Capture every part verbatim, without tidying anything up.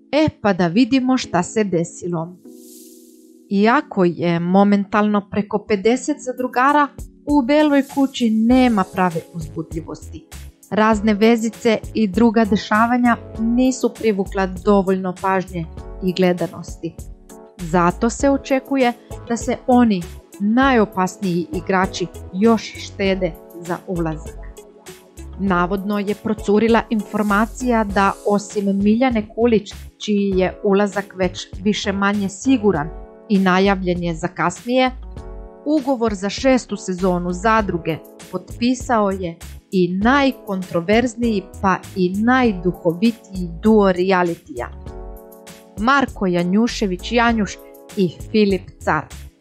E pa da vidimo šta se desilo. Iako je momentalno preko pedeset zadrugara, u Beloj kući nema prave uzbudljivosti. Razne vezice i druga dešavanja nisu privukla dovoljno pažnje i gledanosti. Zato se očekuje da se oni, najopasniji igrači, još štede za ulazak. Navodno je procurila informacija da osim Miljane Kulić, čiji je ulazak već više manje siguran i najavljen je za kasnije, ugovor za šestu sezonu Zadruge potpisao je i najkontroverzniji pa i najduhovitiji duo realitija, Marko Janjušević Janjuš i Filip Car.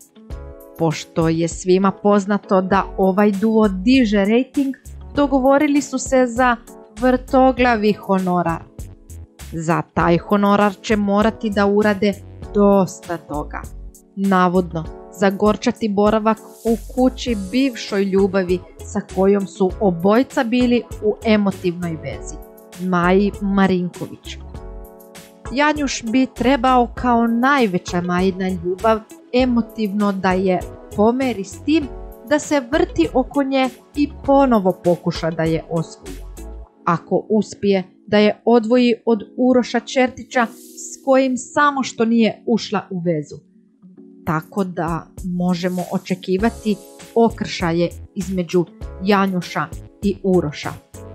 Pošto je svima poznato da ovaj duo diže rejting, dogovorili su se za vrtoglavi honorar. Za taj honorar će morati da urade dosta toga. Navodno, zagorčati boravak u kući bivšoj ljubavi sa kojom su obojca bili u emotivnoj vezi, Maji Marinković. Janjuš bi trebao kao najveća Majina ljubav emotivno da je pomeri s tim da se vrti oko nje i ponovo pokuša da je osvoji. Ako uspije da je odvoji od Uroša Čertića s kojim samo što nije ušla u vezu. Tako da možemo očekivati okršaje između Janjuša i Uroša.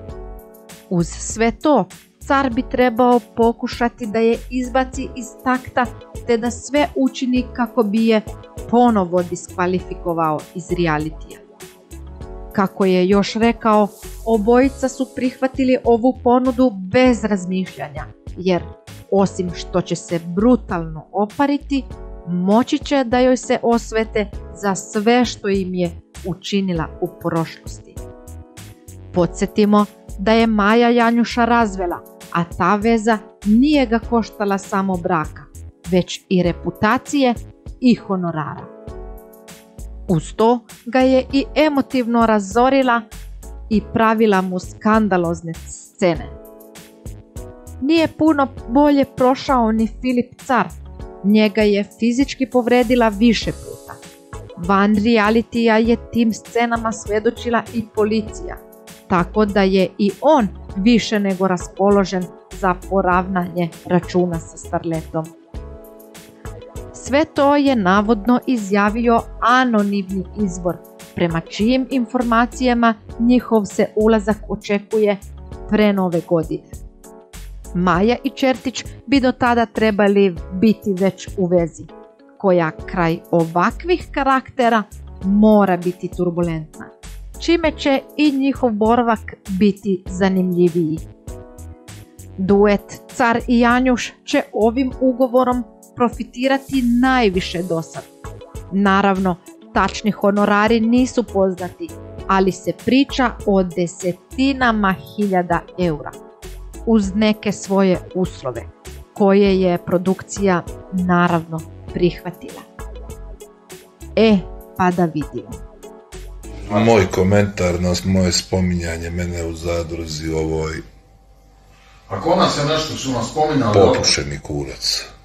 Uz sve to, Car bi trebao pokušati da je izbaci iz takta te da sve učini kako bi je ponovo diskvalifikovao iz realitija. Kako je još rekao, obojica su prihvatili ovu ponudu bez razmišljanja, jer osim što će se brutalno opariti, moći će da joj se osvete za sve što im je učinila u prošlosti. Podsjetimo da je Maja Janjuša razvela, a ta veza nije ga koštala samo braka, već i reputacije i honorara. Uz to ga je i emotivno razorila i pravila mu skandalozne scene. Nije puno bolje prošao ni Filip Car, njega je fizički povredila više puta. Van realitija je tim scenama svedočila i policija, tako da je i on više nego raspoložen za poravnanje računa sa starletom. Sve to je navodno izjavio Anonimni izvor, prema čijim informacijama njihov se ulazak očekuje pre nove godine. Maja i Čertić bi do tada trebali biti već u vezi, koja kraj ovakvih karaktera mora biti turbulentna, čime će i njihov boravak biti zanimljiviji. Duet Car i Janjuš će ovim ugovorom profitirati najviše do sad. Naravno, tačni honorari nisu poznati, ali se priča o desetinama hiljada eura, uz neke svoje uslove, koje je produkcija naravno prihvatila. E, pa da vidimo. Moj komentar na moje spominjanje mene u Zadruzi ovoj ako nas je nešto su nas spominjali popušeni kurac.